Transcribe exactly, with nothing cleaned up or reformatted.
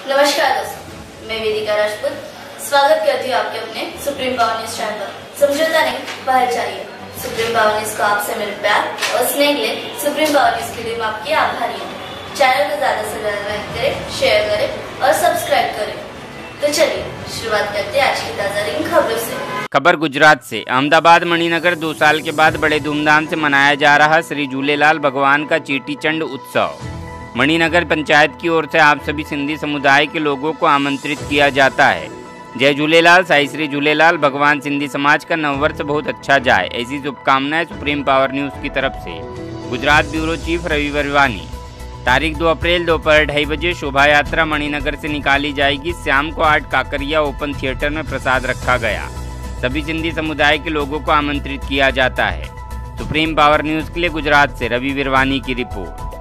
नमस्कार दोस्तों, मैं वेदिका राजपूत स्वागत करती हूँ आपके अपने सुप्रीम पावर न्यूज चैनल पर। समझौता नहीं, बाहर चाहिए। सुप्रीम पावर न्यूज को आपसे मेरे प्यार और स्नेह के लिए सुप्रीम पावर न्यूज के लिए मैं आपकी आभारी हूँ। चैनल को ज्यादा से ज्यादा लाइक करें, शेयर करें और सब्सक्राइब करें। तो चलिए शुरुआत करते हैं आज की ताजा रिंग खबरों से। खबर गुजरात से। अहमदाबाद मणिनगर दो साल के बाद बड़े धूमधाम से मनाया जा रहा श्री झूलेलाल भगवान का चेटीचंड उत्सव। मणिनगर पंचायत की ओर से आप सभी सिंधी समुदाय के लोगों को आमंत्रित किया जाता है। जय झूलेलाल, साई श्री झूलेलाल, भगवान सिंधी समाज का नववर्ष बहुत अच्छा जाए, ऐसी शुभकामनाएं सुप्रीम पावर न्यूज की तरफ से। Gujarat bureau chief Ravi Varvani. तारीख दो अप्रैल दोपहर ढाई बजे शोभा यात्रा मणिनगर से निकाली जाएगी। शाम को आठ काकरिया ओपन थिएटर में प्रसाद रखा गया। सभी सिंधी समुदाय के लोगों को आमंत्रित किया जाता है। सुप्रीम पावर न्यूज के लिए गुजरात से रवि वर्वानी की रिपोर्ट।